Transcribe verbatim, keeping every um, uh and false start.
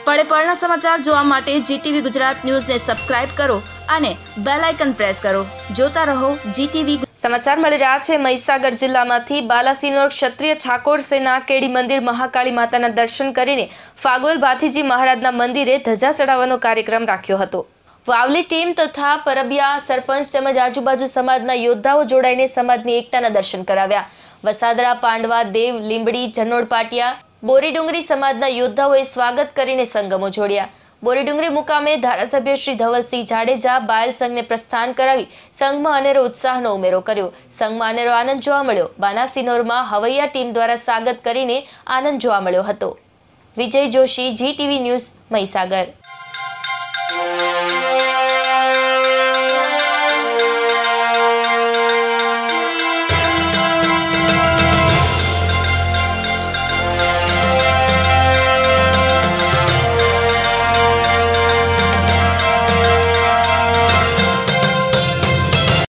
પળે પળના સમાચાર જોવા માટે જીટીવી ગુજરાત ન્યૂઝને સબસ્ક્રાઇબ કરો અને બેલ આઇકન પ્રેસ કરો. જોતા રહો જીટીવી. સમાચાર મળી રહ્યા છે મહીસાગર જિલ્લામાંથી. બાલાસિનોર ક્ષત્રિય ઠાકોર સેના કેડી મંદિર મહાકાળી માતાના દર્શન કરીને ફાગોલ ભાથીજી મહારાજના મંદિરે ધજા ચડાવવાનો કાર્યક્રમ રાખ્યો હતો. વાવલી ટીમ તથા પરબિયા સરપંચ તેમજ આજુબાજુ સમાજના યોદ્ધાઓ જોડાઈને સમાજની એકતાના દર્શન કરાવ્યા. વસાદરા, પાંડવા, દેવ, લીંબડી, જનોડ પાટિયા, બોરીડુંગરી સમાજના યોદ્ધાઓએ સ્વાગત કરીને સંગમો જોડ્યા. બોરીડુંગરી મુકામે ધારાસભ્ય શ્રી ધવલસિંહ જાડેજા બાયલ સંઘને પ્રસ્થાન કરાવી સંઘમાં અનેરો ઉત્સાહનો ઉમેરો કર્યો. સંઘમાં અનેરો આનંદ જોવા મળ્યો. બાલાસિનોરમાં હવૈયા ટીમ દ્વારા સ્વાગત કરીને આનંદ જોવા મળ્યો હતો. Vijay Joshi, GTV news, Mahisagar.